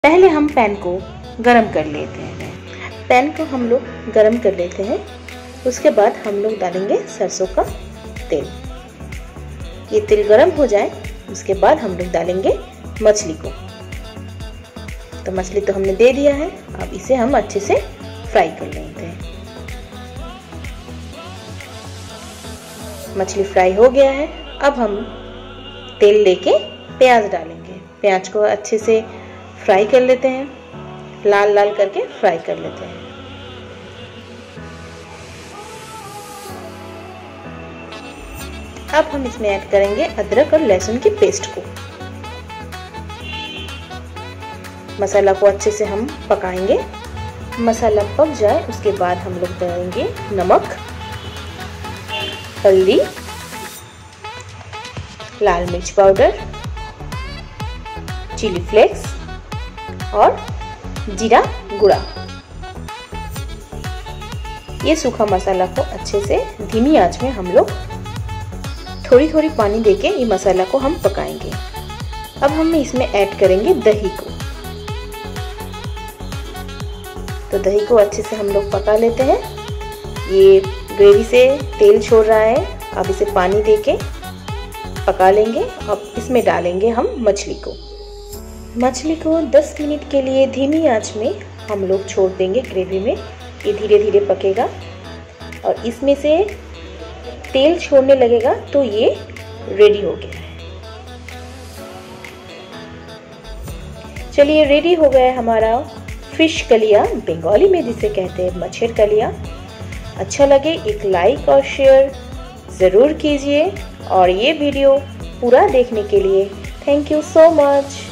पहले हम पैन को गरम कर लेते हैं। पैन को हम लोग गरम कर लेते हैं। उसके बाद हम लोग डालेंगे सरसों का तेल। ये तेल गरम हो जाए उसके बाद हम लोग डालेंगे मछली को। तो मछली तो हमने दे दिया है, अब इसे हम अच्छे से फ्राई कर लेते हैं। मछली फ्राई हो गया है। अब हम तेल लेके प्याज डालेंगे। प्याज को अच्छे से फ्राई कर लेते हैं, लाल लाल करके फ्राई कर लेते हैं। अब हम इसमें ऐड करेंगे अदरक और लहसुन की पेस्ट को। मसाला को अच्छे से हम पकाएंगे। मसाला पक जाए उसके बाद हम लोग डालेंगे नमक, हल्दी, लाल मिर्च पाउडर, चिली फ्लेक्स और जीरा गुड़ा। ये सूखा मसाला को अच्छे से धीमी आंच में हम लोग थोड़ी थोड़ी पानी देके ये मसाला को हम पकाएंगे। अब हम इसमें ऐड करेंगे दही को। तो दही को अच्छे से हम लोग पका लेते हैं। ये ग्रेवी से तेल छोड़ रहा है, अब इसे पानी देके पका लेंगे। अब इसमें डालेंगे हम मछली को। मछली को 10 मिनट के लिए धीमी आंच में हम लोग छोड़ देंगे ग्रेवी में। ये धीरे धीरे पकेगा और इसमें से तेल छोड़ने लगेगा तो ये रेडी हो गया है। चलिए रेडी हो गया है हमारा फिश कलिया, बंगाली में जिसे कहते हैं मछेर कलिया। अच्छा लगे एक लाइक और शेयर ज़रूर कीजिए और ये वीडियो पूरा देखने के लिए थैंक यू सो मच।